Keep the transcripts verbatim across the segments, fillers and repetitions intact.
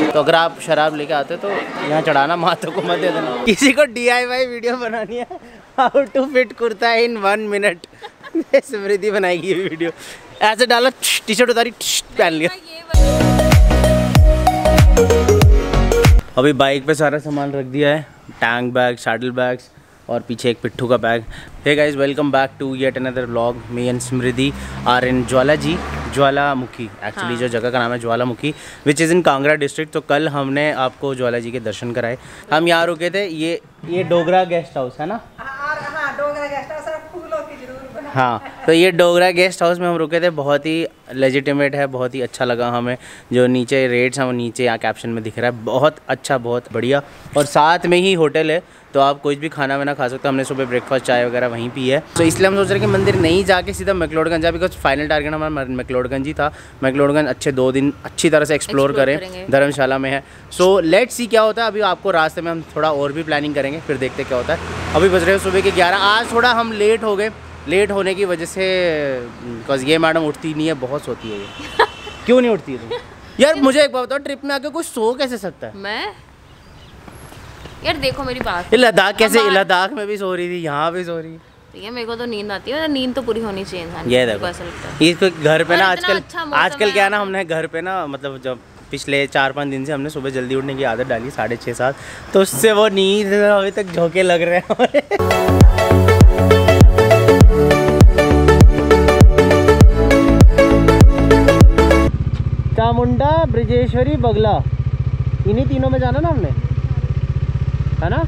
तो अगर आप शराब लेके आते तो यहाँ चढ़ाना, माथों को मत दे देना। किसी को डी आई वाई वीडियो बनानी है, how to fit kurta in one minute, Smriti बनाएगी ये वीडियो। ऐसे डाला, टी शर्ट उतारी, पहन लिया। अभी बाइक पे सारा सामान रख दिया है, टैंक बैग, सैडल बैग्स और पीछे एक पिट्ठू का bag. Hey guys, welcome back to yet another vlog. Me and Smriti are in Jwala ji Jwalamukhi, actually जो जगह का नाम है Jwalamukhi, which is in Kangra district. तो कल हमने आपको ज्वाला जी के दर्शन कराए। हम यहाँ रुके थे, ये ये डोगरा गेस्ट हाउस है ना? हाँ, डोगरा गेस्ट हाउस फूलों की जरूर बना। हाँ, तो ये डोगरा गेस्ट हाउस में हम रुके थे। बहुत ही लेजिटिमेट है, बहुत ही अच्छा लगा हमें। जो नीचे रेट्स हैं वो नीचे यहाँ कैप्शन में दिख रहा है। बहुत अच्छा, बहुत बढ़िया, और साथ में ही होटल है, तो आप कुछ भी खाना वाना खा सकते हो। हमने सुबह ब्रेकफास्ट, चाय वगैरह वहीं पी है। तो इसलिए हम सोच रहे हैं कि मंदिर नहीं जाके सीधा मैक्लोडगंज जाए, बिकॉज फाइनल टारगेट हमारा मैक्लोडगंज ही था। मैक्लोडगंज अच्छे दो दिन अच्छी तरह से एक्सप्लोर करें, धर्मशाला में है। सो लेट्स सी क्या होता है। अभी आपको रास्ते में हम थोड़ा और भी प्लानिंग करेंगे, फिर देखते क्या होता है। अभी बज रहे हो सुबह के ग्यारह। आज थोड़ा हम लेट हो गए। लेट होने की वजह से, बिकॉज ये मैडम उठती नहीं है, बहुत सोती है ये। क्यों नहीं उठती है तुम? यार मुझे एक बात बताओ, ट्रिप में आके कोई सो कैसे सकता है? मैं यार देखो मेरी बात, लद्दाख कैसे, लद्दाख में भी सो रही थी, यहाँ भी सो रही है। ये मेरे को तो नींद आती है, नींद तो पूरी होनी चाहिए इंसान। ये देखो, इसको घर पे ना आजकल अच्छा आजकल क्या है ना, हमने घर पे ना, मतलब जब पिछले चार पाँच दिन से हमने सुबह जल्दी उठने की आदत डाली, साढ़े छः सात, तो उससे वो नींद अभी तक झोंके लग रहे हैं। चामुंडा, ब्रजेश्वरी, बगला, इन्हीं तीनों में जाना ना हमने, है ना?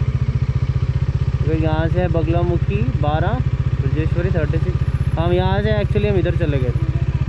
तो यहाँ से है बगलामुखी बारह, ब्रजेश्वरी थर्टी सिक्स। हम यहाँ से एक्चुअली हम इधर चले गए थे।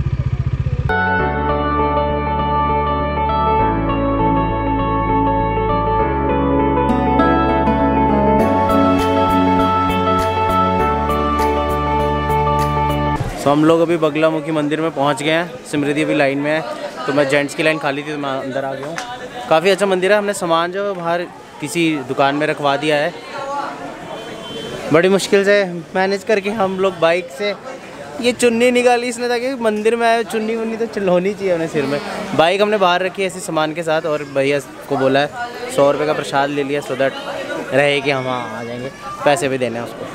तो हम लोग अभी बगलामुखी मंदिर में पहुंच गए हैं। स्मृति अभी लाइन में है, तो मैं जेंट्स की लाइन खाली थी तो मैं अंदर आ गया हूँ। काफ़ी अच्छा मंदिर है। हमने सामान जो बाहर किसी दुकान में रखवा दिया है, बड़ी मुश्किल से मैनेज करके हम लोग बाइक से। ये चुन्नी निकाली इसने ताकि मंदिर में आए, चुन्नी वुन्नी तो होनी चाहिए अपने सिर में। बाइक हमने बाहर रखी है ऐसे सामान के साथ, और भैया को बोला है सौ रुपये का प्रसाद ले लिया, सो दैट रहे कि हम वहाँ आ जाएंगे। पैसे भी देने हैं उसको।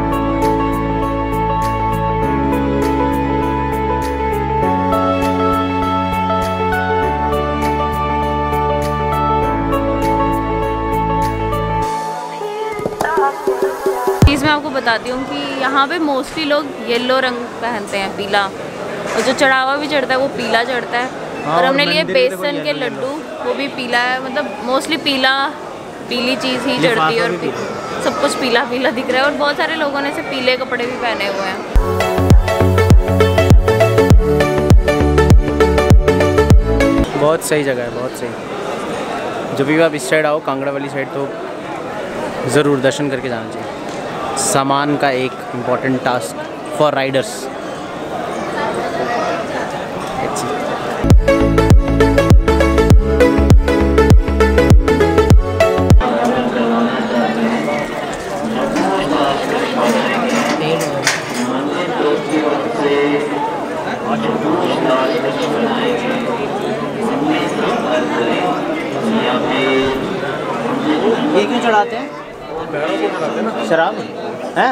चीज़ मैं आपको बताती हूँ कि यहाँ पे मोस्टली लोग येलो रंग पहनते हैं, पीला, और जो चढ़ावा भी चढ़ता है वो पीला चढ़ता है। हाँ, और हमने लिए बेसन के लड्डू, वो भी पीला है। मतलब मोस्टली पीला पीली चीज़ ही चढ़ती है, और सब कुछ पीला पीला दिख रहा है। और बहुत सारे लोगों ने से पीले कपड़े भी पहने हुए हैं। बहुत सही जगह है, बहुत सही। जब भी आप इस साइड आओ, कांगड़ा वाली साइड, तो ज़रूर दर्शन करके जाना चाहिए। सामान का एक इम्पॉर्टेंट टास्क फॉर राइडर्स। ये क्यों चढ़ाते हैं? शराब हैं?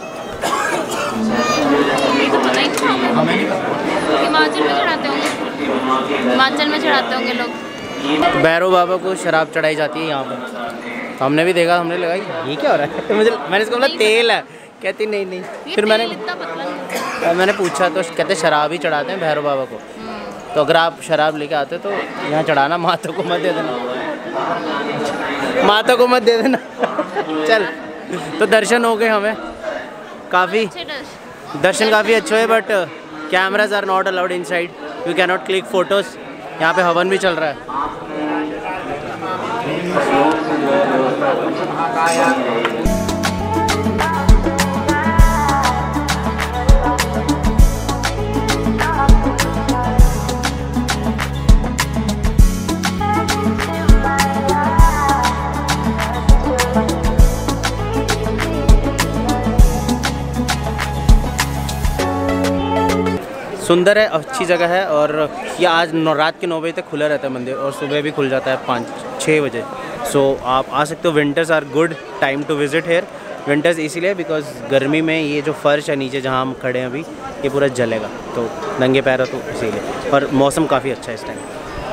हिमाचल में चढ़ाते होंगे, हिमाचल में चढ़ाते होंगे लोग। भैरव बाबा को शराब चढ़ाई जाती है यहाँ पर। तो हमने भी देखा, हमने लगाई, ये क्या हो रहा है? मुझे मैंने इसको बोला तेल है, कहती नहीं नहीं। फिर मैंने मैंने पूछा तो कहते शराब ही चढ़ाते हैं भैरव बाबा को। तो अगर आप शराब लेके आते तो यहाँ चढ़ाना, माथों को मत दे देना, माता को मत दे देना। चल, तो दर्शन हो गए हमें काफ़ी, दर्शन काफ़ी अच्छे हुए, but cameras are not allowed inside, you can not click photos. यहाँ पे हवन भी चल रहा है। सुंदर है, अच्छी जगह है। और ये आज नौ रात के नौ बजे तक खुला रहता है मंदिर और सुबह भी खुल जाता है पाँच छः बजे। सो so, आप आ सकते हो। Winters are good time to visit here. Winters इसीलिए बिकॉज गर्मी में ये जो फर्श है नीचे जहाँ हम खड़े हैं अभी ये पूरा जलेगा, तो नंगे पैर हो तो इसीलिए। और मौसम काफ़ी अच्छा है इस टाइम।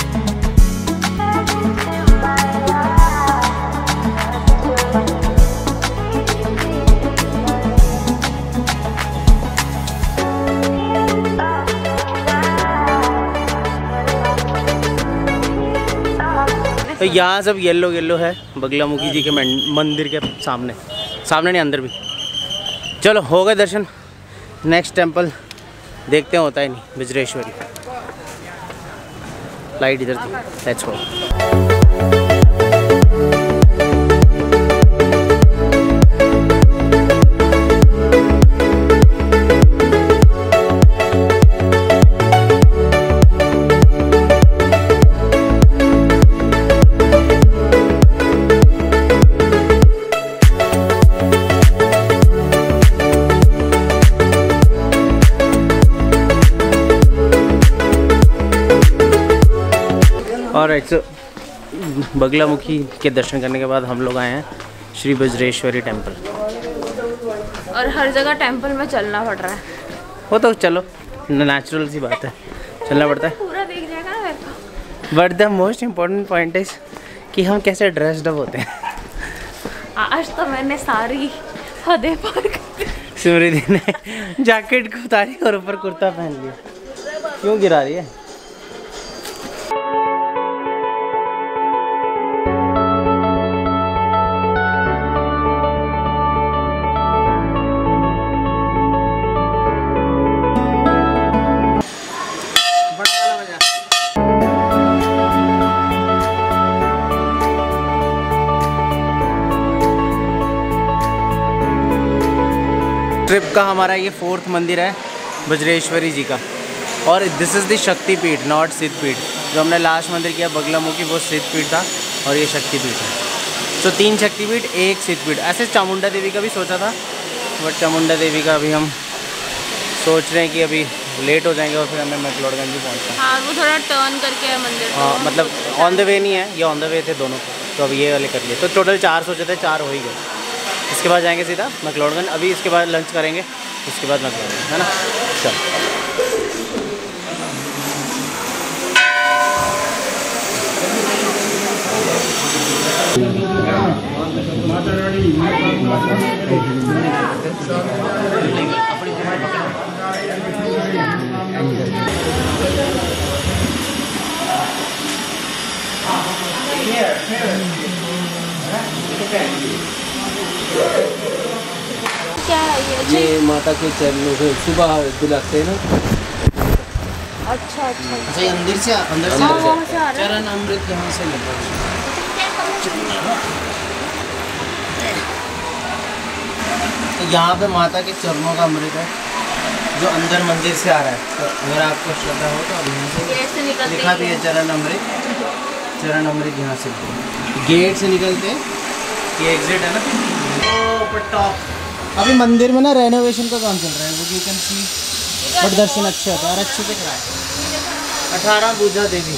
तो यहाँ सब येलो येलो है बगलामुखी जी के मंदिर के सामने सामने नहीं अंदर भी। चलो हो गए दर्शन। नेक्स्ट टेंपल देखते हैं, होता है नहीं, वज्रेश्वरी। लाइट इधर थी, लेट्स गो। और एक बगलामुखी के दर्शन करने के बाद हम लोग आए हैं श्री वज्रेश्वरी टेंपल। और हर जगह टेंपल में चलना पड़ रहा है। वो तो चलो नेचुरल सी बात है, चलना पड़ता है। पूरा देख जाएगा ना मेरे को। But the most important point is कि हम कैसे ड्रेस्ड अप होते हैं। आज तो मैंने सारी हदें पार कर दी। स्मृति ने जैकेट को उतारी और ऊपर कुर्ता पहन लिया। क्यों गिरा रही है? ट्रिप का हमारा ये फोर्थ मंदिर है वज्रेश्वरी जी का। और this is the Shaktipeeth, not Siddhpeeth. जो हमने लास्ट मंदिर किया बगलामुखी वो सिद्धपीठ था और ये शक्तिपीठ है। तो तीन शक्तिपीठ एक सिद्धपीठ। ऐसे चामुंडा देवी का भी सोचा था, बट चामुंडा देवी का अभी हम सोच रहे हैं कि अभी लेट हो जाएंगे और फिर हमें मैक्लोडगंज भी पहुँचना है। हाँ, वो थोड़ा टर्न करके है मंदिर। हाँ, मतलब ऑन द वे नहीं है, ये ऑन द वे थे दोनों। तो अब ये वाले कर लिए, तो टोटल चार सोचे थे, चार हो ही गए। इसके बाद जाएंगे सीधा मैक्लोडगंज। अभी इसके बाद लंच करेंगे, उसके बाद मैक्लोडगंज, है ना। चल क्या है ये? ये माता के चरणों से सुबह दिलाते हैं ना। अच्छा अच्छा अच्छा, ये अंदर से अंदर से हाँ, वहाँ से आ रहा है। चरण अमृत यहाँ से मिलता है। तो यहाँ पे माता के चरणों का अमृत है जो अंदर मंदिर से आ रहा है। तो अगर आपको श्रद्धा हो तो अब यहाँ से लिखा भी है चरण अमृत। चरण अमृत यहाँ से गेट से निकलते, ये एग्जिट है ना टॉप। अभी मंदिर में ना रेनोवेशन का काम चल रहा है, वो यू कैन सी, बट दर्शन अच्छे होता है और अच्छे से कराए। अठारह भुजा देवी।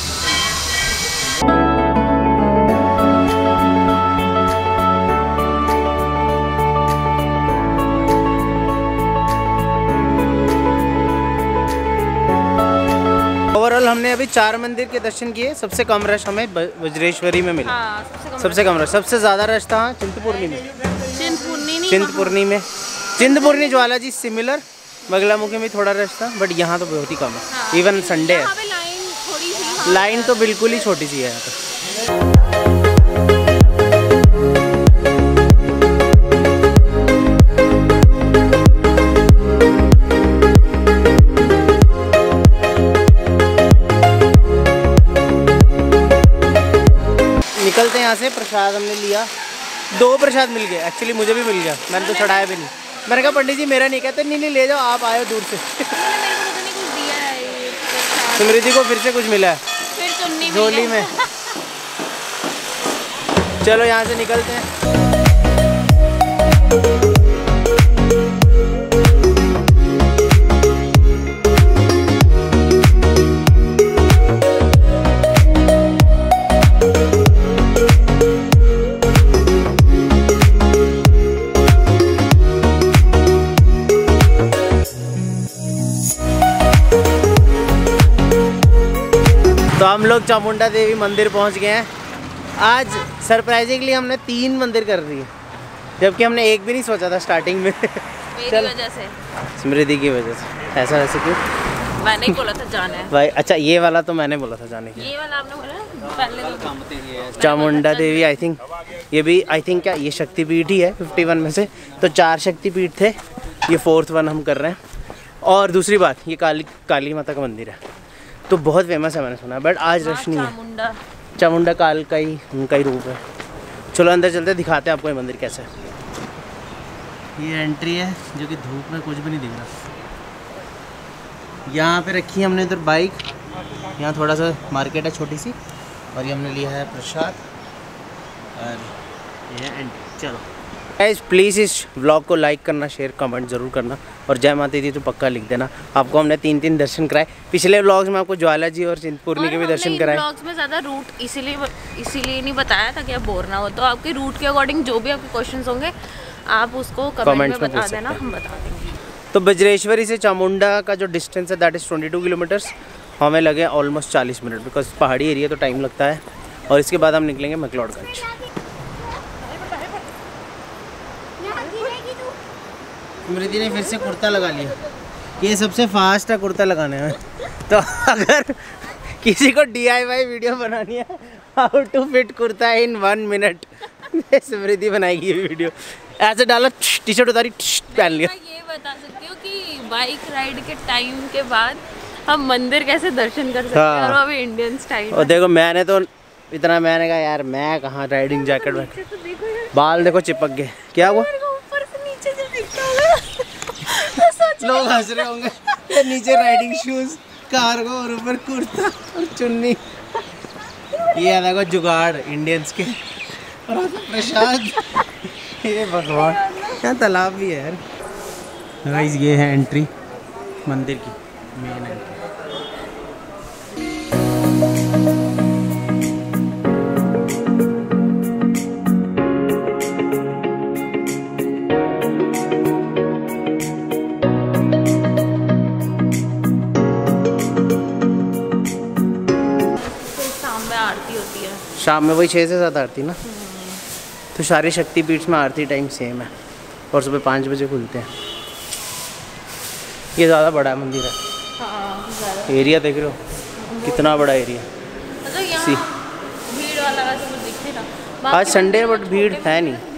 ओवरऑल हमने अभी चार मंदिर के दर्शन किए। सबसे कम रश हमें वज्रेश्वरी में मिला। हाँ, सबसे कम सबसे कम रश। सबसे ज़्यादा रश था चिंतपूर्णी में। चिंतपूर्णी चिंतपूर्णी में चिंतपूर्णी ज्वाला जी सिमिलर। बगलामुखी में थोड़ा रश था, बट यहाँ तो बहुत ही कम है। हाँ, इवन संडे है। लाइन थोड़ी सी, हाँ, लाइन तो बिल्कुल ही छोटी सी है यहाँ पे। निकलते हैं यहाँ से। प्रसाद हमने लिया, दो प्रसाद मिल गए। एक्चुअली मुझे भी मिल गया, मैंने तो चढ़ाया भी नहीं। मैंने कहा पंडित जी मेरा नहीं, कहते नहीं नहीं ले जाओ, आप आए दूर से। स्मृति को फिर से कुछ मिला है झोली में। चलो यहाँ से निकलते हैं। तो हम लोग चामुंडा देवी मंदिर पहुंच गए हैं। आज सरप्राइजिंगली हमने तीन मंदिर कर दिए, जबकि हमने एक भी नहीं सोचा था स्टार्टिंग में। मेरी वजह से, स्मृति की वजह से। ऐसा वैसे क्यों? मैंने ही बोला था जाना है भाई। अच्छा ये वाला तो मैंने बोला था जाने के। ये वाला आपने बोला पहले तो। चामुंडा देवी आई थिंक ये भी आई थिंक क्या ये शक्तिपीठ ही है इक्यावन में से, तो चार शक्तिपीठ थे, ये फोर्थ वन हम कर रहे हैं। और दूसरी बात ये काली काली माता का मंदिर है, तो बहुत फेमस है मैंने सुना है, बट आज रश नहीं है। चामुंडा चामुंडा काल का ही उनका ही रूप है। चलो अंदर चलते दिखाते हैं आपको ये मंदिर कैसा है। ये एंट्री है जो कि धूप में कुछ भी नहीं दिख रहा। यहाँ पे रखी है हमने इधर बाइक, यहाँ थोड़ा सा मार्केट है छोटी सी, और ये हमने लिया है प्रसाद और ये है एंट्री। चलो गाइस प्लीज़ इस व्लॉग को लाइक करना, शेयर कमेंट ज़रूर करना, और जय माता दी तो पक्का लिख देना। आपको हमने तीन तीन दर्शन कराए, पिछले व्लॉग्स में आपको ज्वाला जी और चिंतपूर्णी के भी दर्शन कराए। व्लॉग्स में ज़्यादा रूट इसीलिए इसीलिए नहीं बताया ताकि आप बोर ना हो, तो आपके रूट के अकॉर्डिंग जो भी आपके क्वेश्चंस होंगे आप उसको कमेंट में बता देना, हम बता देंगे। तो बज्रेश्वरी से चामुंडा का जो डिस्टेंस है that is twenty two kilometres, हमें लगे ऑलमोस्ट चालीस मिनट, बिकॉज पहाड़ी एरिया तो टाइम लगता है। और इसके बाद हम निकलेंगे मैक्लोडगंज। स्मृति ने फिर से कुर्ता लगा लिया, ये सबसे फास्ट है कुर्ता लगाने में। तो अगर किसी को डी आई वाई वीडियो बनानी है how to fit kurta in one minute, Smriti बनाएगी ये वीडियो। ऐसे डाला, टी शर्ट उतारी, पहन लिया। ये बता सकती हूँ कि बाइक राइड के टाइम के बाद हम मंदिर कैसे दर्शन कर सकते हैं, और वो भी इंडियन स्टाइल। और देखो मैंने तो इतना, मैंने कहा यार मैं कहाँ राइडिंग जैकेट में, बाल देखो चिपक गए। क्या हुआ? लोग हंस रहे होंगे, ये नीचे राइडिंग शूज, कार्गो और ऊपर कुर्ता और चुन्नी। ये देखो जुगाड़ इंडियंस के, और प्रसाद। ये भगवान, यहाँ तालाब भी है यार। गाइस ये है एंट्री मंदिर की, मेन एंट्री। शाम में वही छः से सात आरती ना, तो सारे शक्तिपीठ में आरती टाइम सेम है, और सुबह पाँच बजे खुलते हैं। ये ज़्यादा बड़ा मंदिर है। हाँ, एरिया देख रहे हो कितना बड़ा एरिया। मतलब यहाँ भीड़ वाला वैसे कुछ दिखते ना। आज संडे बट भीड़ है नहीं।